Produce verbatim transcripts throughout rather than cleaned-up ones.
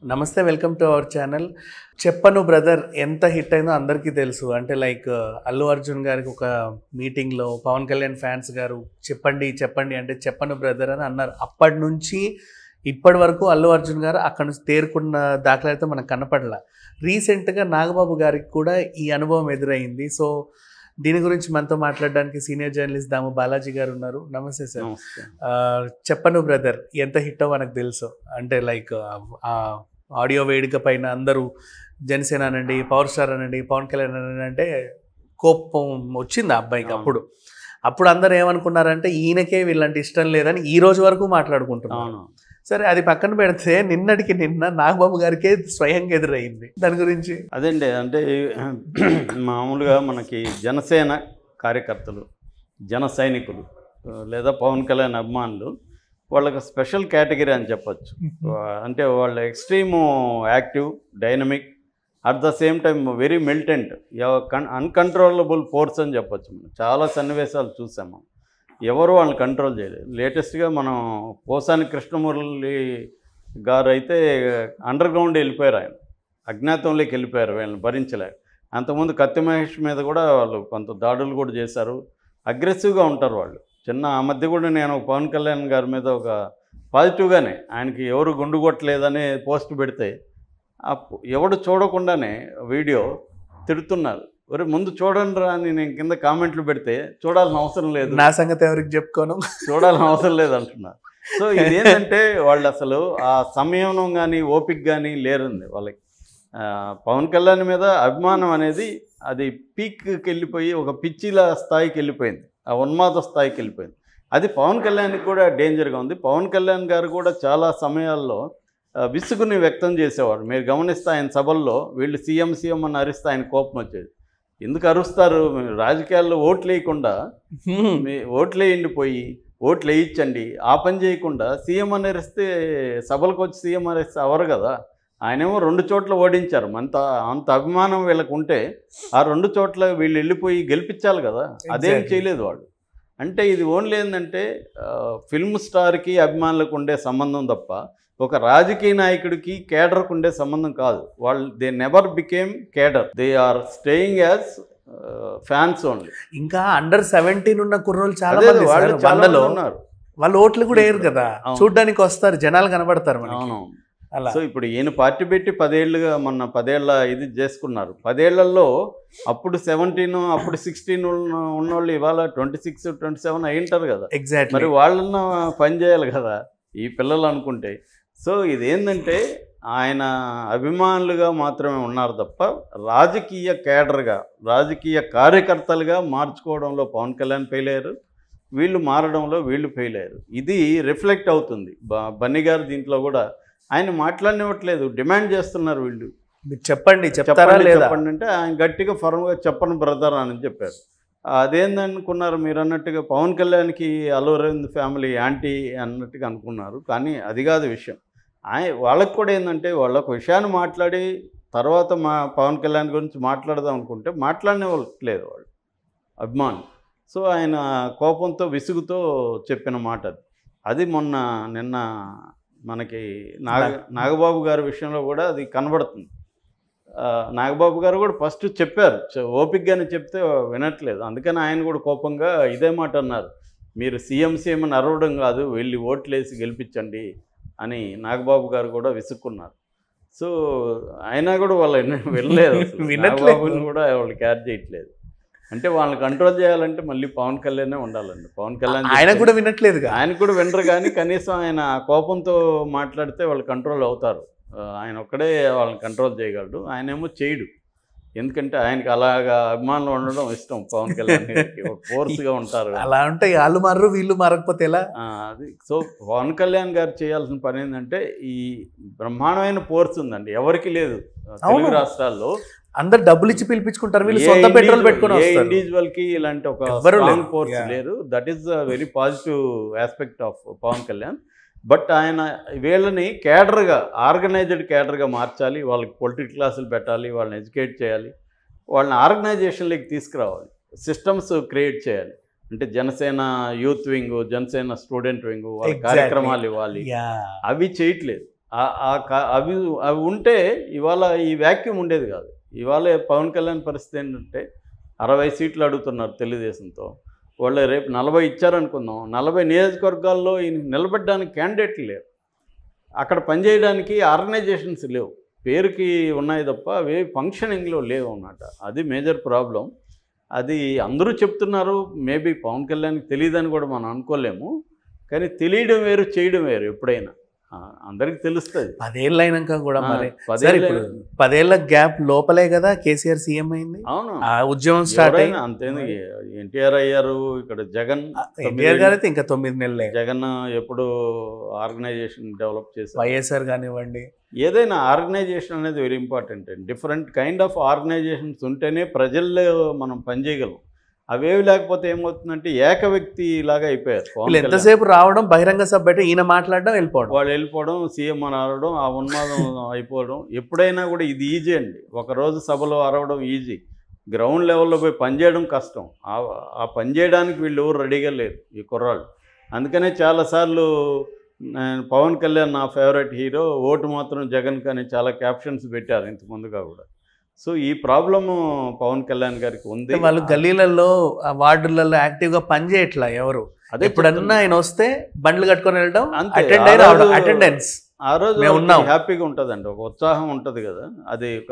నమస్తే, welcome to our channel. చెప్పను brother ఎంత హిట్ అయిందో అందరికీ తెలుసు. అంటే లైక్ అల్లు అర్జున్ గారికి ఒక మీటింగ్లో పవన్ కళ్యాణ్ ఫ్యాన్స్ గారు చెప్పండి చెప్పండి అంటే చెప్పను బ్రదర్ అని అన్నారు. అప్పటి నుంచి ఇప్పటి వరకు అల్లు అర్జున్ గారు అక్కడ నుంచి తేరుకున్న దాఖలా అయితే మనకు కనపడలా. రీసెంట్గా నాగబాబు గారికి కూడా ఈ అనుభవం ఎదురైంది. సో దీని గురించి మనతో మాట్లాడడానికి సీనియర్ జర్నలిస్ట్ దాము బాలాజీ గారు ఉన్నారు. నమస్తే సార్. చెప్పను బ్రదర్ ఎంత హిట్టో మనకు తెలుసు. అంటే లైక్ ఆడియో వేదిక పైన అందరూ జనసేన అనండి, పవర్ స్టార్ అనండి, పవన్ కళ్యాణ్ అనండి అంటే కోపం వచ్చింది ఆ అబ్బాయికి. అప్పుడు అప్పుడు అందరూ ఏమనుకున్నారంటే ఈయనకే వీళ్ళంటే ఇష్టం లేదని ఈ రోజు వరకు మాట్లాడుకుంటున్నాను. సరే, అది పక్కన పెడితే నిన్నటికి నిన్న నాగబాబు గారికే స్వయంగా ఎదురయ్యింది. దాని గురించి అదండి. అంటే మామూలుగా మనకి జనసేన కార్యకర్తలు, జన సైనికులు లేదా పవన్ కళ్యాణ్ అభిమానులు వాళ్ళకి స్పెషల్ కేటగిరీ అని చెప్పచ్చు. అంటే వాళ్ళు extreme active, dynamic, at the same time very militant, uncontrollable force అని చెప్పచ్చు. మనం చాలా సన్నివేశాలు చూసాము. ఎవరు వాళ్ళని కంట్రోల్ చేయలేదు. లేటెస్ట్గా మనం పోసాని కృష్ణమురళి గారు అయితే అండర్ గ్రౌండ్ వెళ్ళిపోయారు. ఆయన అజ్ఞాతంలోకి వెళ్ళిపోయారు, వీళ్ళని భరించలేక. అంతకుముందు కత్తి మహేష్ మీద కూడా వాళ్ళు కొంత దాడులు కూడా చేశారు. అగ్రెసివ్గా ఉంటారు వాళ్ళు. చిన్న ఆ మధ్య కూడా నేను పవన్ కళ్యాణ్ గారి మీద ఒక పాజిటివ్గానే ఆయనకి ఎవరు గుండు కొట్టలేదని పోస్ట్ పెడితే ఎవడు చూడకుండానే వీడియో తిడుతున్నారు. ఒరే ముందు చూడండి రా అని నేను కింద కామెంట్లు పెడితే చూడాల్సిన అవసరం లేదు, నా సంగతి ఎవరికి చెప్పుకోను, చూడాల్సిన అవసరం లేదు అంటున్నారు. సో ఇదేంటంటే వాళ్ళు అసలు ఆ సమయం కానీ ఓపిక కానీ లేరండి వాళ్ళకి. పవన్ కళ్యాణ్ మీద అభిమానం అనేది అది పీక్కి వెళ్ళిపోయి ఒక పిచ్చిల స్థాయికి వెళ్ళిపోయింది, ఆ ఉన్మాద స్థాయికి వెళ్ళిపోయింది. అది పవన్ కళ్యాణ్కి కూడా డేంజర్గా ఉంది. పవన్ కళ్యాణ్ గారు కూడా చాలా సమయాల్లో విసుగుని వ్యక్తం చేసేవాడు. మీరు గమనిస్తే ఆయన సభల్లో వీళ్ళు సీఎం సీఎం అని అరిస్తే ఆయన కోపం వచ్చేది. ఎందుకు అరుస్తారు? రాజకీయాల్లో ఓట్లు వేయకుండా మీ ఓట్లు వేయండి, పోయి ఓట్లు వేయించండి, ఆ పని చేయకుండా సీఎం అని అరిస్తే సభలకు వచ్చి సీఎం అరిస్తే అవరు కదా. ఆయనేమో రెండు చోట్ల ఓడించారు. అంత అంత అభిమానం వీళ్ళకు ఉంటే ఆ రెండు చోట్ల వీళ్ళు వెళ్ళిపోయి గెలిపించాలి కదా, అదేం చేయలేదు వాళ్ళు. అంటే ఇది ఓన్లీ ఏంటంటే ఫిల్మ్ స్టార్కి అభిమానులకు ఉండే సంబంధం తప్ప ఒక రాజకీయ నాయకుడికి కేడర్కు ఉండే సంబంధం కాదు. వాళ్ళు they never became cadre, they are staying as fans only. ఇంకా అండర్ సెవెంటీన్ ఉన్న కుర్రోళ్ళు చాలా మంది వాళ్ళు ఉన్నారు. వాళ్ళు ఓట్లు కూడా వేయరు కదా, చూడ్డానికి వస్తారు, జనాలు కనబడతారు. అవును. సో ఇప్పుడు ఈయన పార్టీ పెట్టి పదేళ్ళుగా మొన్న పదేళ్ల ఇది చేసుకున్నారు. పదేళ్లలో అప్పుడు సెవెంటీన్ అప్పుడు సిక్స్టీన్ ఉన్నోళ్ళు ఇవాళ ట్వంటీ సిక్స్ ట్వంటీ సెవెన్ అయింటారు కదా. ఎగ్జాక్ట్. మరి వాళ్ళన్న పని చేయాలి కదా ఈ పిల్లలు అనుకుంటే. సో ఇదేంటంటే ఆయన అభిమానులుగా మాత్రమే ఉన్నారు తప్ప రాజకీయ కేడర్గా, రాజకీయ కార్యకర్తలుగా మార్చుకోవడంలో పవన్ కళ్యాణ్ ఫెయిల్ అయ్యారు, వీళ్ళు మారడంలో వీళ్ళు ఫెయిల్ అయ్యారు. ఇది రిఫ్లెక్ట్ అవుతుంది. బన్నీ గారు దీంట్లో కూడా ఆయన మాట్లాడినట్లేదు, డిమాండ్ చేస్తున్నారు వీళ్ళు. చెప్పండి చెప్తారా లేదా చెప్పండి అంటే ఆయన గట్టిగా ఫర్మ్గా చెప్పను బ్రదర్ అని చెప్పారు. అదేందనుకున్నారు మీరు అన్నట్టుగా పవన్ కళ్యాణ్కి అల్లు అరవింద్ ఫ్యామిలీ యాంటీ అన్నట్టుగా అనుకున్నారు. కానీ అది కాదు విషయం. ఆయన వాళ్ళకి కూడా ఏంటంటే వాళ్ళ ఒక విషయాన్ని మాట్లాడి తర్వాత మా పవన్ కళ్యాణ్ గురించి మాట్లాడదాం అనుకుంటే మాట్లాడనే లేదు వాళ్ళు అభిమానులు. సో ఆయన కోపంతో విసుగుతో చెప్పిన మాట అది. అది మొన్న నిన్న మనకి నాగ నాగబాబు గారి విషయంలో కూడా అది కనబడుతుంది. నాగబాబు గారు కూడా ఫస్ట్ చెప్పారు, ఓపికగానే చెప్తే వినట్లేదు. అందుకని ఆయన కూడా కోపంగా ఇదే మాట అన్నారు, మీరు సీఎం సీఎం అని అరవడం కాదు, వెళ్ళి ఓట్లేసి గెలిపించండి అని నాగబాబు గారు కూడా విసుక్కున్నారు. సో అయినా కూడా వాళ్ళు వెళ్ళలేదు, నాగబాబుని కూడా వాళ్ళు క్యార్ చేయట్లేదు. అంటే వాళ్ళని కంట్రోల్ చేయాలంటే మళ్ళీ పవన్ కళ్యాణే ఉండాలండి. పవన్ కళ్యాణ్ ఆయన కూడా వినట్లేదు, ఆయన కూడా వినరు. కానీ కనీసం ఆయన కోపంతో మాట్లాడితే వాళ్ళు కంట్రోల్ అవుతారు. ఆయన ఒక్కడే వాళ్ళని కంట్రోల్ చేయగలడు, ఆయనేమో చేయడు. ఎందుకంటే ఆయనకి అలాగా అభిమానులు ఉండడం ఇష్టం. పవన్ కళ్యాణ్ ఫోర్స్గా ఉంటారు. అలా ఉంటే వాళ్ళు మారరు, వీళ్ళు మారకపోతే ఎలా? అది. సో పవన్ కళ్యాణ్ గారు చేయాల్సిన పని ఏంటంటే ఈ బ్రహ్మాండమైన ఫోర్స్ ఉందండి, ఎవరికి లేదు తెలుగు రాష్ట్రాల్లో. అందరు డబ్బులు ఇచ్చి పిలిపించుకుంటారు, వీళ్ళు సొంత పెట్రోల్ పెట్టుకుని వస్తారు. ఇండివిజువల్ కి ఇలాంటి ఒక స్ట్రాంగ్ ఫోర్స్ లేరు. That is a very positive aspect of Pawan Kalyan. But ఆయన వీళ్ళని కేడర్గా, ఆర్గనైజ్డ్ కేడర్గా మార్చాలి, వాళ్ళకి పొలిటికల్ క్లాసులు పెట్టాలి, వాళ్ళని ఎడ్యుకేట్ చేయాలి, వాళ్ళని ఆర్గనైజేషన్లోకి తీసుకురావాలి, సిస్టమ్స్ క్రియేట్ చేయాలి. అంటే Janasena youth wing, Janasena student wing, వాళ్ళ కార్యక్రమాలు ఇవ్వాలి, అవి చేయట్లేదు. ఆ- ఆ క- అవి అవి ఉంటే ఇవాళ ఈ వ్యాక్యూమ్ ఉండేది కాదు. ఇవాళ పవన్ కళ్యాణ్ పరిస్థితి ఏంటంటే అరవై సీట్లు అడుగుతున్నారు తెలుగుదేశంతో. వాళ్ళు రేపు నలభై ఇచ్చారనుకుందాం, నలభై నియోజకవర్గాల్లో ఈయన నిలబడడానికి క్యాండిడేట్లు లేరు. అక్కడ పనిచేయడానికి ఆర్గనైజేషన్స్ లేవు, పేరుకి ఉన్నాయి తప్ప అవి ఫంక్షనింగ్లో లేవు అన్నమాట. అది మేజర్ ప్రాబ్లం. అది అందరూ చెప్తున్నారు, మేబీ పవన్ కళ్యాణ్కి తెలియదని కూడా మనం అనుకోలేము. కానీ తెలియడం వేరు, చేయడం వేరు. ఎప్పుడైనా ఆ, అందరికీ తెలుస్తుంది. పదేళ్ళు అయినాక కూడా ఆ, మరి సార్ పదేళ్ళు ఇప్పుడు పదేళ్ల గ్యాప్ లోపలే కదా కేసీఆర్ సీఎం అయింది. అవును, ఆ ఉద్యమం స్టార్ట్ అయ్యి ఎవరైనా అంతేందుకు ఎన్టీఆర్ అయ్యారు, ఇక్కడ జగన్ ఎన్టీఆర్ గారు అయితే ఇంకా తొమ్మిది నెలలే. జగన్ ఎప్పుడు ఆర్గనైజేషన్ డెవలప్ చేశారు. వైఎస్ఆర్ కానివ్వండి, ఏదైనా ఆర్గనైజేషన్ అనేది very important. Different kind of organisations ఉంటేనే ప్రజల్లో మనం పనిచేయగలం. అవేవి లేకపోతే ఏమవుతుందంటే ఏక వ్యక్తి లాగా అయిపోయారు. పవన్ వీళ్ళు కళ్యాణ్. ఎంతసేపు రావడం, బహిరంగ సభ పెట్టి ఈయన మాట్లాడడం, వెళ్ళిపోవడం. వాళ్ళు వెళ్ళిపోవడం, సీఎం అని అరవడం, ఆ ఉన్మాదం అయిపోవడం. ఎప్పుడైనా కూడా ఇది ఈజీ అండి. ఒకరోజు సభలో అరవడం ఈజీ, గ్రౌండ్ లెవెల్లో పోయి పనిచేయడం కష్టం. ఆ- ఆ పని చేయడానికి వీళ్ళు ఎవరు రెడీగా లేరు ఈ కుర్రాళ్ళు. అందుకనే చాలాసార్లు నేను పవన్ కళ్యాణ్ నా ఫేవరెట్ హీరో, ఓటు మాత్రం జగన్ కానీ చాలా క్యాప్షన్స్ పెట్టారు ఇంత ముందుగా కూడా. సో ఈ ప్రాబ్లము పవన్ కళ్యాణ్ గారికి ఉంది. వాళ్ళు గల్లీలలో, ఆ వార్డులలో యాక్టివ్ గా పని చేయట్లా ఎవరు. అదే ఎప్పుడన్నా ఆయన వస్తే బండ్లు కట్టుకొని వెళ్ళడం, అంతే. అటెండ్ అయి ఆ రావడం, రోజు- అటెండెన్స్. ఆ రోజు మేము ఉన్నాం. హ్యాపీగా ఉంటుందండి, ఒక ఉత్సాహం ఉంటుంది కదా. అది ఒక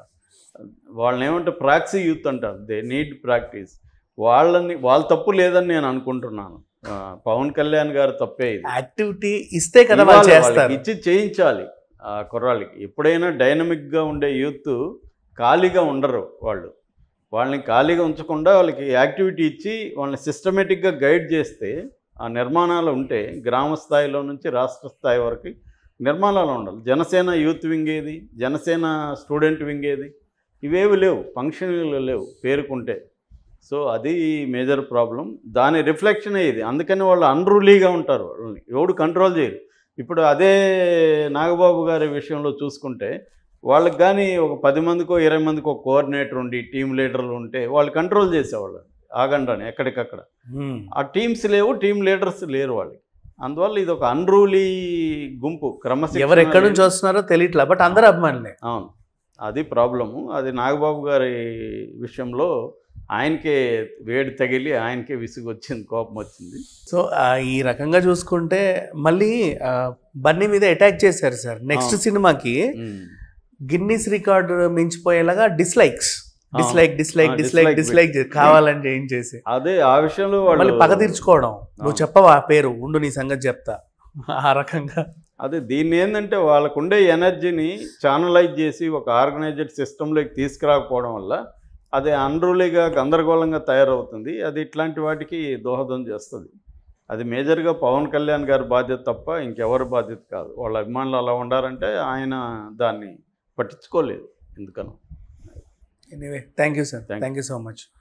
వాళ్ళని ఏమంటే ప్రాక్సీ యూత్ అంటారు, దే నీడ్ ప్రాక్టీస్. వాళ్ళని వాళ్ళ తప్పు లేదని నేను అనుకుంటున్నాను. ఆ, పవన్ కళ్యాణ్ గారు తప్పే ఇది. యాక్టివిటీ ఇస్తే కదా వాళ్ళు ఇవ్వాలి, చేస్తారు. వాళ్ళకి ఇచ్చి చేయించాలి ఆ కుర్రాళ్ళకి. ఎప్పుడైనా డైనమిక్గా ఉండే యూత్ ఖాళీగా ఉండరు. వాళ్ళు వాళ్ళని ఖాళీగా ఉంచకుండా వాళ్ళకి యాక్టివిటీ ఇచ్చి వాళ్ళని సిస్టమేటిక్గా గైడ్ చేస్తే ఆ నిర్మాణాలు ఉంటే గ్రామ స్థాయిలో నుంచి రాష్ట్ర స్థాయి వరకు నిర్మాణాలు ఉండాలి. జనసేన యూత్ వింగ్ ఏది, జనసేన స్టూడెంట్ వింగ్ ఏది, ఇవేవి లేవు, ఫంక్షన్లు లేవు పేరుకుంటే. సో అది మేజర్ ప్రాబ్లం. దాని రిఫ్లెక్షన్ ఇది. అందుకని వాళ్ళు అన్రూలీగా ఉంటారు, వాళ్ళని ఎవడు కంట్రోల్ చేయరు. ఇప్పుడు అదే నాగబాబు గారి విషయంలో చూసుకుంటే వాళ్ళకి కానీ ఒక పది మందికో ఇరవై మందికో కోఆర్డినేటర్ ఉండి టీం లీడర్లు ఉంటే వాళ్ళు కంట్రోల్ చేసేవాళ్ళు ఆగండాని ఎక్కడికక్కడ. ఆ టీమ్స్ లేవు, టీం లీడర్స్ లేరు వాళ్ళకి. అందువల్ల ఇది ఒక అన్రూలీ గుంపు, క్రమశిక్షణ. ఎవరు ఎక్కడి నుంచి వస్తున్నారో తెలియట్లా, బట్ అందరూ అభిమానులే. అవును, అది ప్రాబ్లము. అది నాగబాబు గారి విషయంలో ఆయనకే వేడి తగిలి ఆయనకే విసుగు వచ్చింది, కోపం వచ్చింది. సో ఈ రకంగా చూసుకుంటే మళ్ళీ ఆ, బన్నీ మీద అటాక్ చేశారు సార్. నెక్స్ట్ సినిమాకి గిన్నీస్ రికార్డు మించిపోయేలాగా dislikes dislike dislike dislike dislike కావాలని చేయించేసి, అదే ఆ విషయంలో మళ్ళీ వాళ్ళు పగ తీర్చుకోవడం. నువ్వు చెప్పవా ఆ పేరు, ఉండు నీ సంగతి చెప్తా, ఆ రకంగా. అదే దీన్ని ఏంటంటే వాళ్ళకుండే ఎనర్జీని ఛానలైజ్ చేసి ఒక ఆర్గనైజ్డ్ సిస్టంలోకి తీసుకురాకపోవడం వల్ల అది అన్రూలీగా గందరగోళంగా తయారవుతుంది. అది ఇట్లాంటి వాటికి దోహదం చేస్తుంది. అది మేజర్గా పవన్ కళ్యాణ్ గారి బాధ్యత తప్ప ఇంకెవరి బాధ్యత కాదు. వాళ్ళ అభిమానులు అలా ఉండారంటే ఆయన దాన్ని పట్టించుకోలేదు ఎందుకనో. Anyway, thank you sir, Thank you. Thank you so much.